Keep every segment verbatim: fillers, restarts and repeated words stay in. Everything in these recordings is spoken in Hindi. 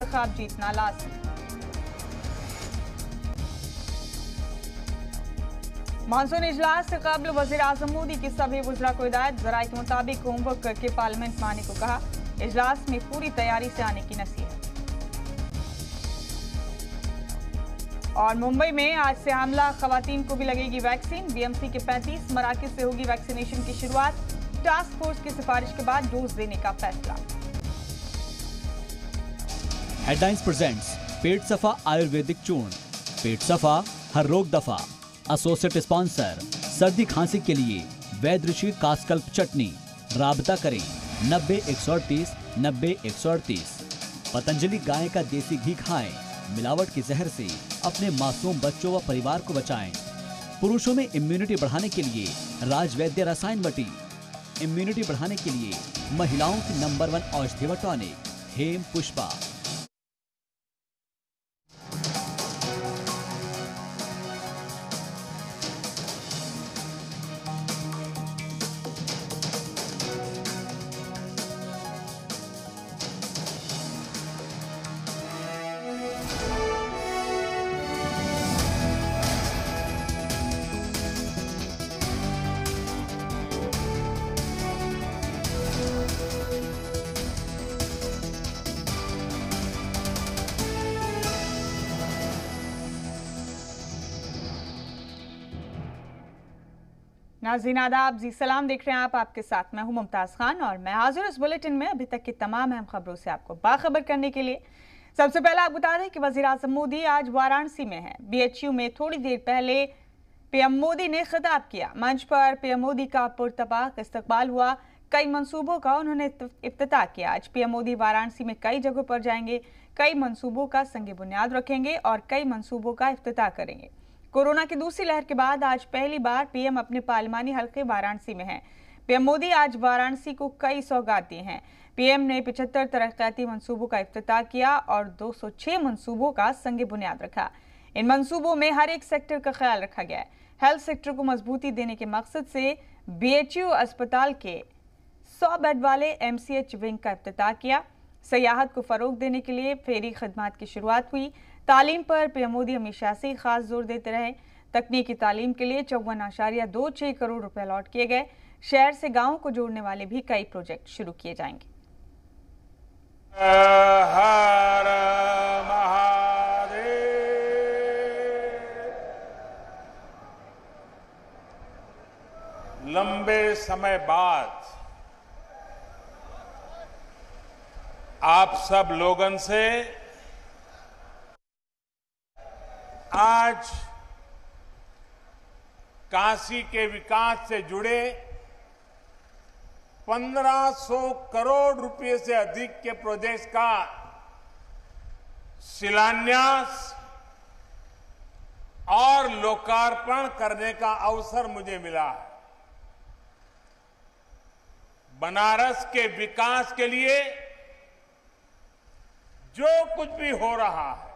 इंतखाब जीतना लाजमी। मानसून इजलास से कबल वजीर आजम मोदी की सभी वज़रा को हिदायत, ज़राए के मुताबिक होमवर्क करके पार्लियामेंट में आने को कहा। इजलास में पूरी तैयारी से आने की नसीहत। और मुंबई में आज से हामला खवातीन को भी लगेगी वैक्सीन। बीएमसी के पैंतीस मराकज से होगी वैक्सीनेशन की शुरुआत। टास्क फोर्स की सिफारिश के बाद डोज देने का फैसला। हेडलाइंस प्रेजेंट्स पेट सफा आयुर्वेदिक चूर्ण, पेट सफा हर रोग दफा। एसोसिएट स्पॉन्सर सर्दी खांसी के लिए वैद्य ऋषि कासकल्प चटनी। राबता करें नब्बे एक सौ अड़तीस नब्बे एक सौ अड़तीस। पतंजलि गाय का देसी घी खाएं, मिलावट के जहर से अपने मासूम बच्चों व परिवार को बचाएं। पुरुषों में इम्यूनिटी बढ़ाने के लिए राजवैद्य रसायन वटी। इम्यूनिटी बढ़ाने के लिए महिलाओं की नंबर वन औषधि व टॉनिक हेम पुष्पा। नाज़रीन आदाब, जी सलाम, देख रहे हैं आप, आपके साथ मैं हूं मुमताज खान और मैं हाजिर इस बुलेटिन में अभी तक की तमाम अहम खबरों से आपको बाखबर करने के लिए। सबसे पहले आप बता दें कि वजीर आजम मोदी आज वाराणसी में हैं। बीएचयू में थोड़ी देर पहले पीएम मोदी ने खिताब किया। मंच पर पीएम मोदी का पुरतबाक इस्तकबाल हुआ। कई मंसूबों का उन्होंने इफ्तिताह किया। आज पीएम मोदी वाराणसी में कई जगहों पर जाएंगे, कई मंसूबों का संग बुनियाद रखेंगे और कई मंसूबों का इफ्तिताह करेंगे। कोरोना की दूसरी लहर के बाद आज पहली बार पीएम अपने पार्लिमानी हल्के वाराणसी में हैं। पीएम मोदी आज वाराणसी को कई सौगात दिए हैं। पीएम ने पचहत्तर तरक्याती मंसूबों का इफ्तिताह किया और दो सौ छह मंसूबों का संग बुनियाद रखा। इन मंसूबों में हर एक सेक्टर का ख्याल रखा गया है। हेल्थ सेक्टर को मजबूती देने के मकसद से बीएचयू अस्पताल के सौ बेड वाले एमसीएच विंग का इफ्तिताह किया। सयाहत को फरोग देने के लिए फेरी खदमात की शुरुआत हुई। तालीम पर पीएम मोदी हमेशा से खास जोर देते रहे। तकनीकी तालीम के लिए चौवन आशारिया दो छह करोड़ रुपए अलॉट किए गए। शहर से गांव को जोड़ने वाले भी कई प्रोजेक्ट शुरू किए जाएंगे। हर महादेव। लंबे समय बाद आप सब लोगन से आज काशी के विकास से जुड़े पंद्रह सौ करोड़ रुपए से अधिक के प्रोजेक्ट का शिलान्यास और लोकार्पण करने का अवसर मुझे मिला है। बनारस के विकास के लिए जो कुछ भी हो रहा है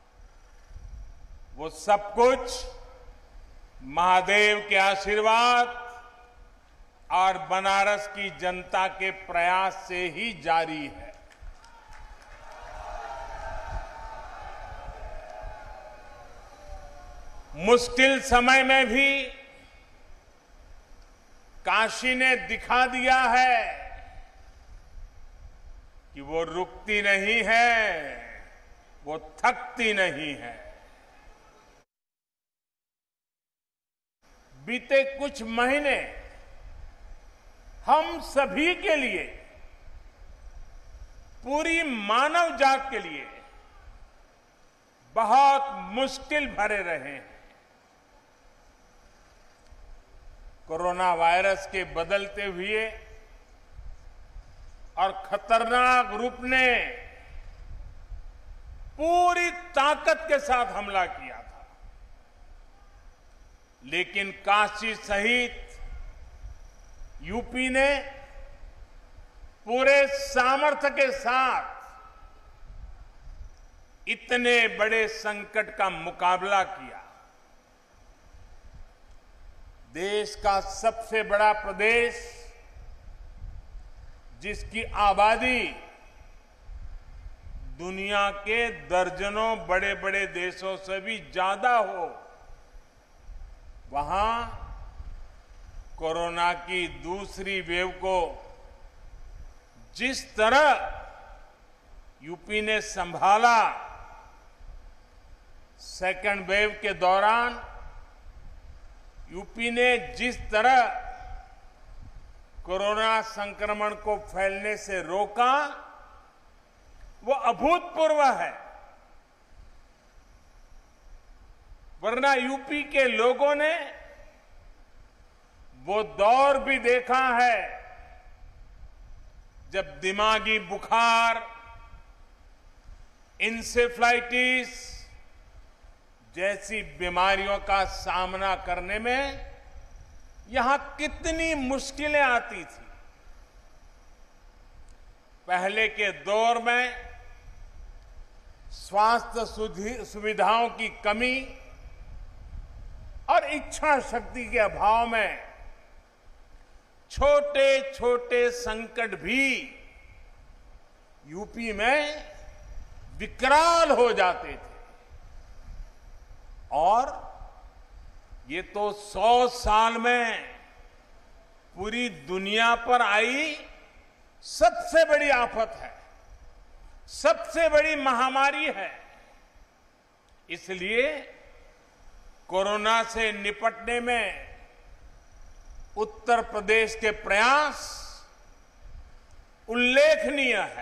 वो सब कुछ महादेव के आशीर्वाद और बनारस की जनता के प्रयास से ही जारी है। मुश्किल समय में भी काशी ने दिखा दिया है कि वो रुकती नहीं है, वो थकती नहीं है। बीते कुछ महीने हम सभी के लिए, पूरी मानव जात के लिए बहुत मुश्किल भरे रहे हैं। कोरोना वायरस के बदलते हुए और खतरनाक रूप ने पूरी ताकत के साथ हमला किया था, लेकिन काशी सहित यूपी ने पूरे सामर्थ्य के साथ इतने बड़े संकट का मुकाबला किया। देश का सबसे बड़ा प्रदेश, जिसकी आबादी दुनिया के दर्जनों बड़े बड़े देशों से भी ज्यादा हो, वहां कोरोना की दूसरी वेव को जिस तरह यूपी ने संभाला, सेकेंड वेव के दौरान यूपी ने जिस तरह कोरोना संक्रमण को फैलने से रोका, वो अभूतपूर्व है। वरना यूपी के लोगों ने वो दौर भी देखा है जब दिमागी बुखार, इंसेफ्लाइटिस जैसी बीमारियों का सामना करने में यहां कितनी मुश्किलें आती थी। पहले के दौर में स्वास्थ्य सुविधाओं की कमी और इच्छा शक्ति के अभाव में छोटे छोटे संकट भी यूपी में विकराल हो जाते थे। और ये तो सौ साल में पूरी दुनिया पर आई सबसे बड़ी आफत है, सबसे बड़ी महामारी है। इसलिए कोरोना से निपटने में उत्तर प्रदेश के प्रयास उल्लेखनीय है।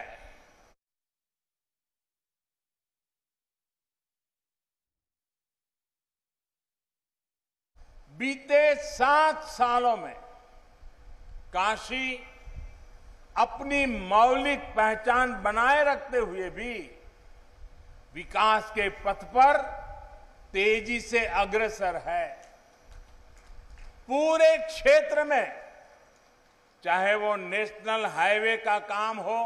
बीते सात सालों में काशी अपनी मौलिक पहचान बनाए रखते हुए भी विकास के पथ पर तेजी से अग्रसर है। पूरे क्षेत्र में, चाहे वो नेशनल हाईवे का काम हो,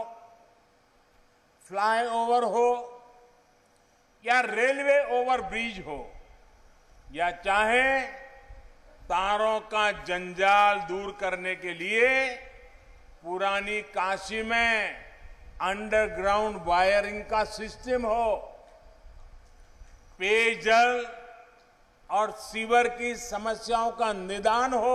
फ्लाईओवर हो या रेलवे ओवरब्रिज हो, या चाहे तारों का जंजाल दूर करने के लिए पुरानी काशी में अंडरग्राउंड वायरिंग का सिस्टम हो, पेयजल और सीवर की समस्याओं का निदान हो,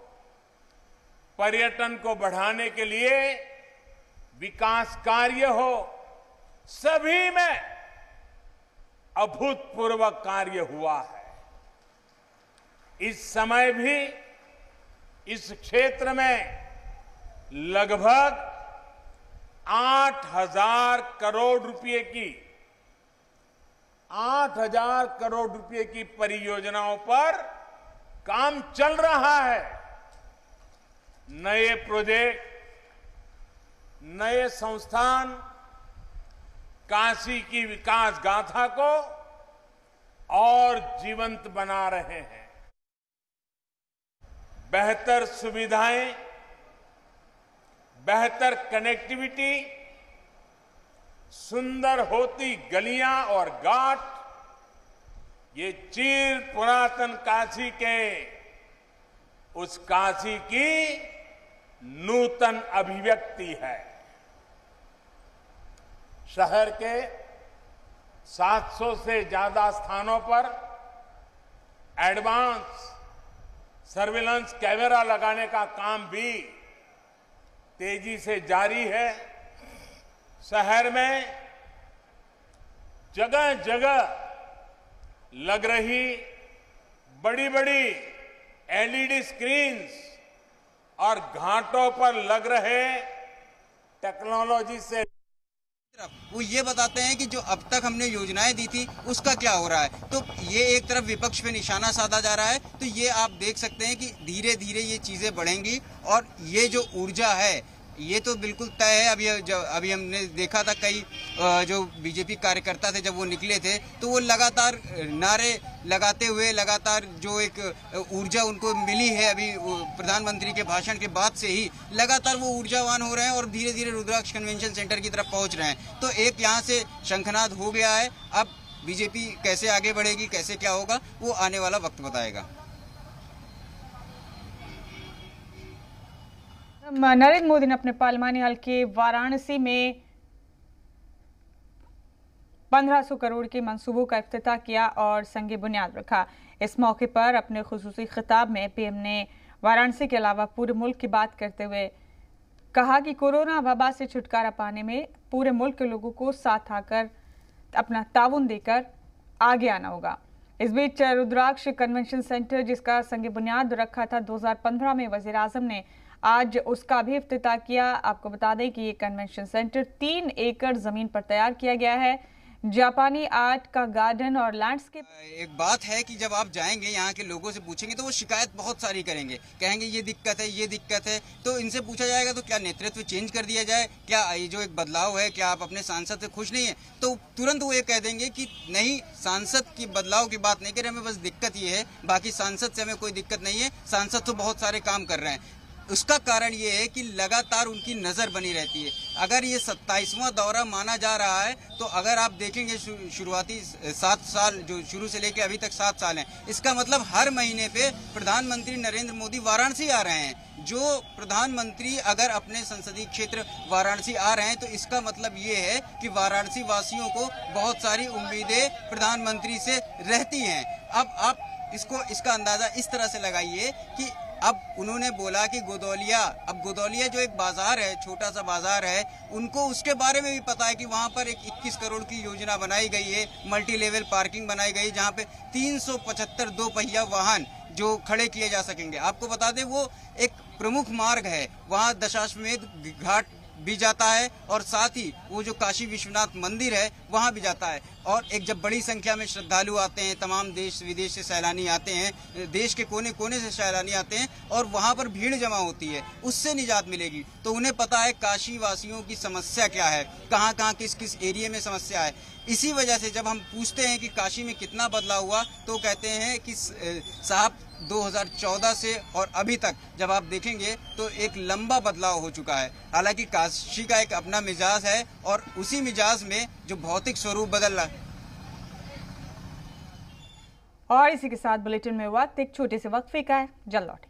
पर्यटन को बढ़ाने के लिए विकास कार्य हो, सभी में अभूतपूर्व कार्य हुआ है। इस समय भी इस क्षेत्र में लगभग आठ हजार करोड़ रुपए की आठ हजार करोड़ रुपए की परियोजनाओं पर काम चल रहा है। नए प्रोजेक्ट, नए संस्थान काशी की विकास गाथा को और जीवंत बना रहे हैं। बेहतर सुविधाएं, बेहतर कनेक्टिविटी, सुंदर होती गलियां और घाट, ये चिर पुरातन काशी के उस काशी की नूतन अभिव्यक्ति है। शहर के सात सौ से ज्यादा स्थानों पर एडवांस सर्विलांस कैमरा लगाने का काम भी तेजी से जारी है। शहर में जगह जगह लग रही बड़ी बड़ी एलईडी स्क्रीन्स और घाटों पर लग रहे टेक्नोलॉजी से वो ये बताते हैं कि जो अब तक हमने योजनाएं दी थी उसका क्या हो रहा है। तो ये एक तरफ विपक्ष पे निशाना साधा जा रहा है, तो ये आप देख सकते हैं कि धीरे धीरे ये चीजें बढ़ेंगी। और ये जो ऊर्जा है ये तो बिल्कुल तय है। अभी अभी हमने देखा था कई जो बीजेपी कार्यकर्ता थे, जब वो निकले थे तो वो लगातार नारे लगाते हुए, लगातार जो एक ऊर्जा उनको मिली है अभी प्रधानमंत्री के भाषण के बाद से ही, लगातार वो ऊर्जावान हो रहे हैं और धीरे धीरे रुद्राक्ष कन्वेंशन सेंटर की तरफ पहुंच रहे हैं। तो एक यहाँ से शंखनाद हो गया है। अब बीजेपी कैसे आगे बढ़ेगी, कैसे क्या होगा, वो आने वाला वक्त बताएगा। नरेंद्र मोदी ने अपने पार्लिमानी हल्के वाराणसी में पंद्रह सौ करोड़ के मंसूबों का इफ्तिताह किया और संग बुनियाद रखा। इस मौके पर अपने खुसूसी खिताब में पीएम ने वाराणसी के अलावा पूरे मुल्क की बात करते हुए कहा कि कोरोना वबा से छुटकारा पाने में पूरे मुल्क के लोगों को साथ आकर अपना ताउन देकर आगे आना होगा। इस बीच रुद्राक्ष कन्वेंशन सेंटर, जिसका संग बुनियाद रखा था दो हज़ार पंद्रह में, वजीर आजम ने आज उसका भी इफ्तिताह किया। आपको बता दें कि ये कन्वेंशन सेंटर तीन एकड़ जमीन पर तैयार किया गया है। जापानी आर्ट का गार्डन और लैंडस्केप। एक बात है कि जब आप जाएंगे यहाँ के लोगों से पूछेंगे तो वो शिकायत बहुत सारी करेंगे, कहेंगे ये दिक्कत है ये दिक्कत है। तो इनसे पूछा जाएगा तो क्या नेतृत्व चेंज कर दिया जाए, क्या ये जो एक बदलाव है, क्या आप अपने सांसद से खुश नहीं है? तो तुरंत वो ये कह देंगे कि नहीं, सांसद की बदलाव की बात नहीं कर रहे, हमें बस दिक्कत ये है, बाकी सांसद से हमें कोई दिक्कत नहीं है, सांसद तो बहुत सारे काम कर रहे हैं। उसका कारण ये है कि लगातार उनकी नज़र बनी रहती है। अगर ये सत्ताईसवां दौरा माना जा रहा है तो अगर आप देखेंगे शुरुआती सात साल जो शुरू से लेकर अभी तक सात साल हैं, इसका मतलब हर महीने पे प्रधानमंत्री नरेंद्र मोदी वाराणसी आ रहे हैं। जो प्रधानमंत्री अगर अपने संसदीय क्षेत्र वाराणसी आ रहे हैं तो इसका मतलब ये है कि वाराणसी वासियों को बहुत सारी उम्मीदें प्रधानमंत्री से रहती हैं। अब आप इसको इसका अंदाजा इस तरह से लगाइए कि अब उन्होंने बोला कि गोदौलिया, अब गोदौलिया जो एक बाजार है, छोटा सा बाजार है, उनको उसके बारे में भी पता है कि वहाँ पर एक इक्कीस करोड़ की योजना बनाई गई है, मल्टी लेवल पार्किंग बनाई गई, जहाँ पे तीन सौ पचहत्तर दो पहिया वाहन जो खड़े किए जा सकेंगे। आपको बता दें वो एक प्रमुख मार्ग है, वहाँ दशाश्वमेध घाट भी जाता है और साथ ही वो जो काशी विश्वनाथ मंदिर है वहाँ भी जाता है। और एक जब बड़ी संख्या में श्रद्धालु आते हैं, तमाम देश विदेश से सैलानी आते हैं, देश के कोने कोने से सैलानी आते हैं और वहाँ पर भीड़ जमा होती है, उससे निजात मिलेगी। तो उन्हें पता है काशी वासियों की समस्या क्या है, कहाँ कहाँ किस किस एरिया में समस्या है। इसी वजह से जब हम पूछते हैं कि काशी में कितना बदलाव हुआ तो कहते हैं कि साहब दो हज़ार चौदह से और अभी तक जब आप देखेंगे तो एक लंबा बदलाव हो चुका है। हालांकि काशी का एक अपना मिजाज है और उसी मिजाज में जो भौतिक स्वरूप बदल रहा है। और इसी के साथ बुलेटिन में वक्त एक छोटे से वक्फे का है, जल्द लौटें।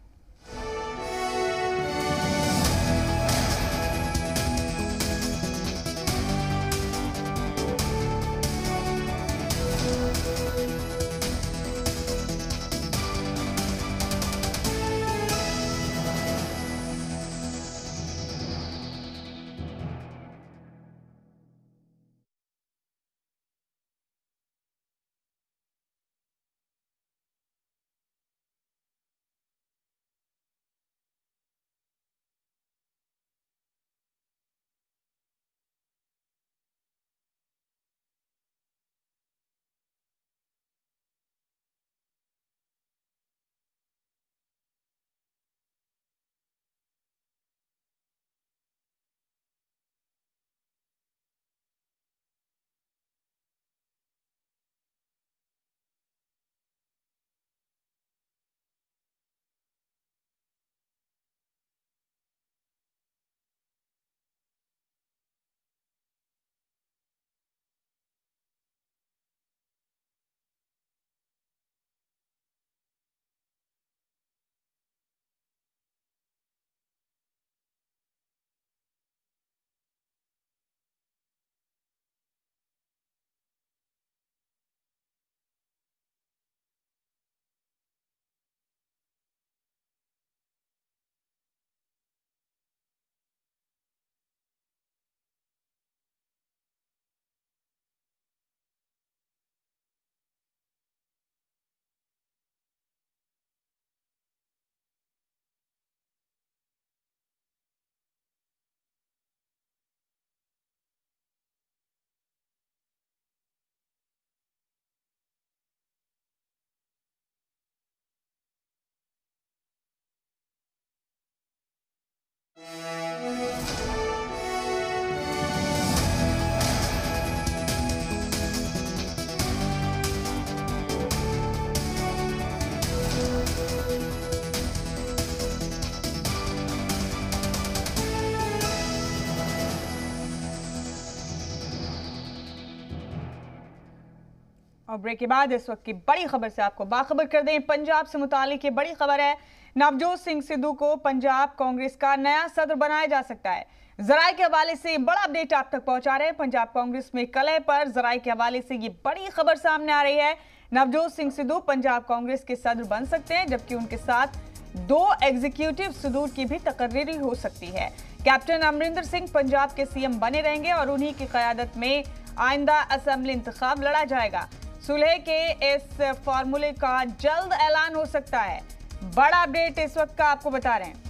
और ब्रेक के बाद इस वक्त की बड़ी खबर से आपको बाखबर कर दें। पंजाब से मुतालिक ये बड़ी खबर है, नवजोत सिंह सिद्धू को पंजाब कांग्रेस का नया सदर बनाया जा सकता है। जराये के हवाले से बड़ा अपडेट आप तक पहुंचा रहे हैं। पंजाब कांग्रेस में कलह पर जराये के हवाले से ये बड़ी खबर सामने आ रही है। नवजोत सिंह सिद्धू पंजाब कांग्रेस के सदर बन सकते हैं, जबकि उनके साथ दो एग्जीक्यूटिव सदूर की भी तकर्री हो सकती है। कैप्टन अमरिंदर सिंह पंजाब के सीएम बने रहेंगे और उन्हीं की क़यादत में आइंदा असेंबली इंतखाब लड़ा जाएगा। सुलह के इस फार्मूले का जल्द ऐलान हो सकता है। बड़ा अपडेट इस वक्त का आपको बता रहे हैं।